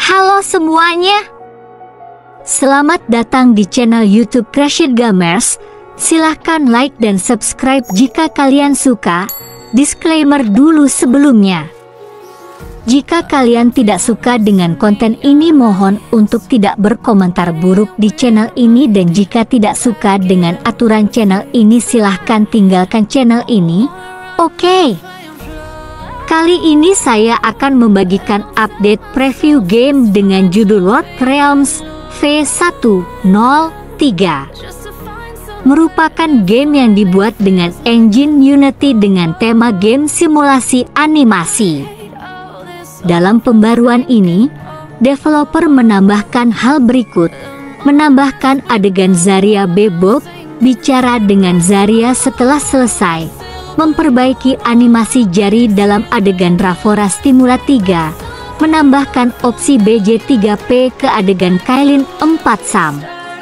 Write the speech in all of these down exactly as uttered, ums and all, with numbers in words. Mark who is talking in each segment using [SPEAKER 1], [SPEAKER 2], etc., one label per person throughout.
[SPEAKER 1] Halo semuanya, selamat datang di channel YouTube Crashed Gamers. Silahkan like dan subscribe jika kalian suka. Disclaimer dulu sebelumnya, jika kalian tidak suka dengan konten ini, mohon untuk tidak berkomentar buruk di channel ini. Dan jika tidak suka dengan aturan channel ini, silahkan tinggalkan channel ini. Oke, kali ini saya akan membagikan update preview game dengan judul Lord Realms V seratus tiga. Merupakan game yang dibuat dengan engine Unity dengan tema game simulasi animasi. Dalam pembaruan ini, developer menambahkan hal berikut: menambahkan adegan Zarya Bebop bicara dengan Zarya setelah selesai, memperbaiki animasi jari dalam adegan Ravora Stimula tiga, menambahkan opsi B J tiga P ke adegan Kailin empat Sam,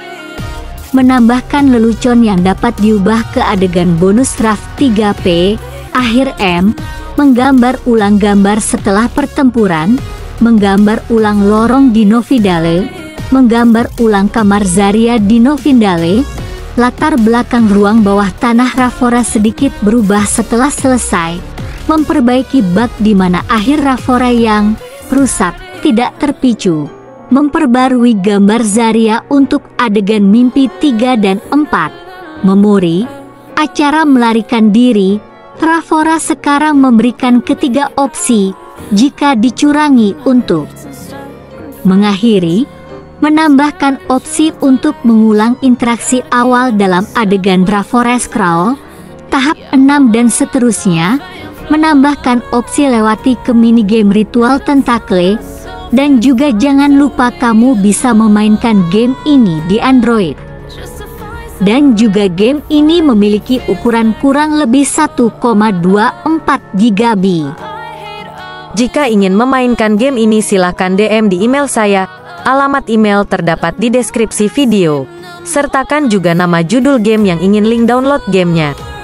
[SPEAKER 1] menambahkan lelucon yang dapat diubah ke adegan bonus Rav tiga P, akhir M, menggambar ulang gambar setelah pertempuran, menggambar ulang lorong di Novindale, menggambar ulang kamar Zarya di Novindale, latar belakang ruang bawah tanah Ravora sedikit berubah setelah selesai, memperbaiki bug di mana akhir Ravora yang rusak tidak terpicu, memperbarui gambar Zarya untuk adegan mimpi tiga dan empat, memori, acara melarikan diri. Ravora sekarang memberikan ketiga opsi jika dicurangi untuk mengakhiri, menambahkan opsi untuk mengulang interaksi awal dalam adegan Ravora Scroll, tahap enam dan seterusnya, menambahkan opsi lewati ke minigame ritual tentakle, dan juga jangan lupa kamu bisa memainkan game ini di Android. Dan juga game ini memiliki ukuran kurang lebih satu koma dua empat giga byte.
[SPEAKER 2] Jika ingin memainkan game ini, silahkan D M di email saya. Alamat email terdapat di deskripsi video. Sertakan juga nama judul game yang ingin link download gamenya.